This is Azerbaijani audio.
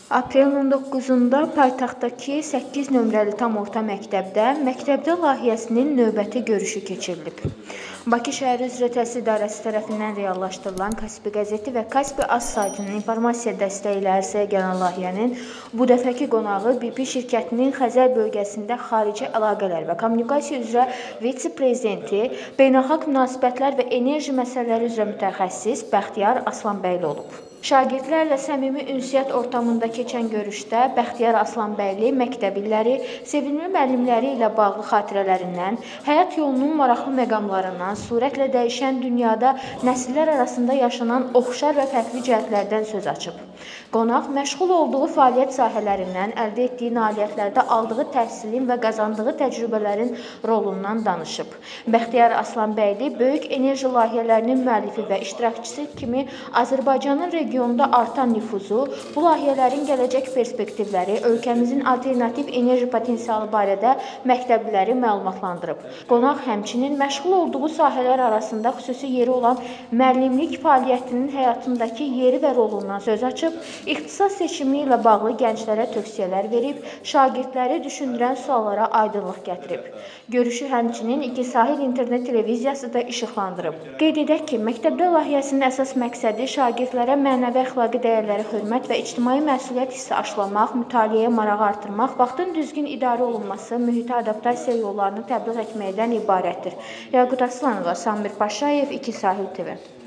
Aprelin 19-da paytaxtdakı 8 nömrəli tam orta məktəbdə layihəsinin növbəti görüşü keçirilib. Bakı şəhəri üzrə Təhsil İdarəsi tərəfindən reallaşdırılan Kaspi qəzeti və Kaspi Az saytının informasiya dəstəyi ilə ərsəyə gələn layihənin bu dəfəki qonağı BP şirkətinin Xəzər bölgəsində xarici əlaqələr və kommunikasiya üzrə vitse-prezidenti, beynəlxalq münasibətlər və enerji məsələləri üzrə mütəxəssis Bəxtiyar Aslanbəyli olub. Şagirdlərlə səmimi ünsiyyət ortamında keçən görüşdə Bəxtiyar Aslanbəyli məktəb illəri, sevimli müəllimləri ilə bağlı xatirələrindən, həyat yolunun maraqlı məqamlarından, sürətlə dəyişən dünyada nəsillər arasında yaşanan oxşar və fərqli cəhətlərdən söz açıb. Qonaq məşğul olduğu fəaliyyət sahələrindən, əldə etdiyi nailiyyətlərdə aldığı təhsilin və qazandığı təcrübələrin rolundan danışıb. Bəxtiyar Aslanbəyli böyük enerji layihələrinin müəllifi və iştirakçısı kimi Azərbaycanın regionda artan nüfuzu, bu layihələrin gələcək perspektivləri, ölkəmizin alternativ enerji potensialı barədə məktəbliləri məlumatlandırıb. Qonaq həmçinin məşğul olduğu sahələr arasında xüsusi yeri olan müəllimlik fəaliyyətinin həyatındakı yeri və rolundan söz açıb, ixtisas seçimi ilə bağlı gənclərə tövsiyələr verib, şagirdləri düşündürən suallara aydınlıq gətirib. Görüşü həmçinin İki Sahil internet televiziyası da işıqlandırıb. Qeyd edək ki, məktəbdə layihəsinin əsas məqsədi şagirdlərə mənəvi əxlaqi dəyərləri hörmət və ictimai məsuliyyət hissi aşılamaq, mütaliəyə marağı artırmaq, vaxtın düzgün idarə olunması, mühitə adaptasiya yollarını təbliğ etməkdən ibarətdir. Yaqut Aslanova, Samir Paşayev, İki Sahil TV.